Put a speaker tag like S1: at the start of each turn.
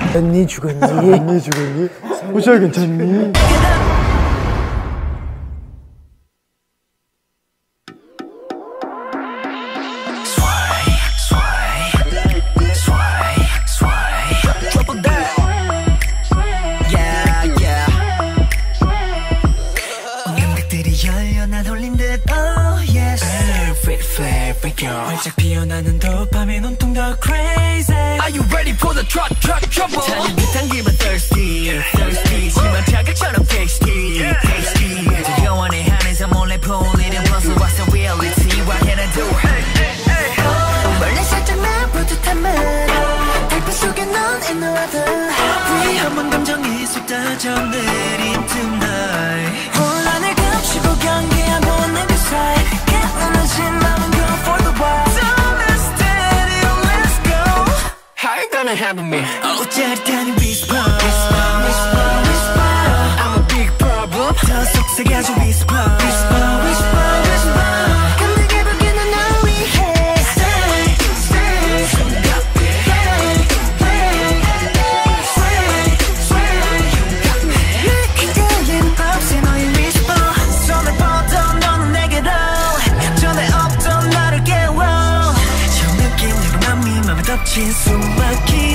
S1: 언니 죽었니? 언니 죽었니? 호시야 괜찮니?
S2: 활짝 피어나는 도파민 온통 더 crazy. Are you ready for the truck trouble? 자는 듯한 기분 thirsty thirsty. 심한 자극처럼 tasty tasty. 두려워 내 한에서 몰래 풀리는 puzzle. What's the reality? What can I do? 멀리 살짝 나볼 듯한 말 달빛 속에 넌 in the weather. 위험한 감정이 쏟아져 내린 tonight. 혼란을 감추고 경계하고 내 그 사이 깨어나진 맘은 go for the wild. Don't steady, let's go. How you gonna handle me? Oh, 짜릿한 whisper whisper whisper whisper. I'm a big problem. 더 속삭여줘 whisper whisper whisper whisper. 감당해 보기는 널 위해. Stay stay 숨가쁘게. 그때는 없이 너의 whisper. 손을 뻗어 너는 내게로. 전에 없던 나를 깨워. 처음 느낀 내 맘이 맘에 덮친 숨막히.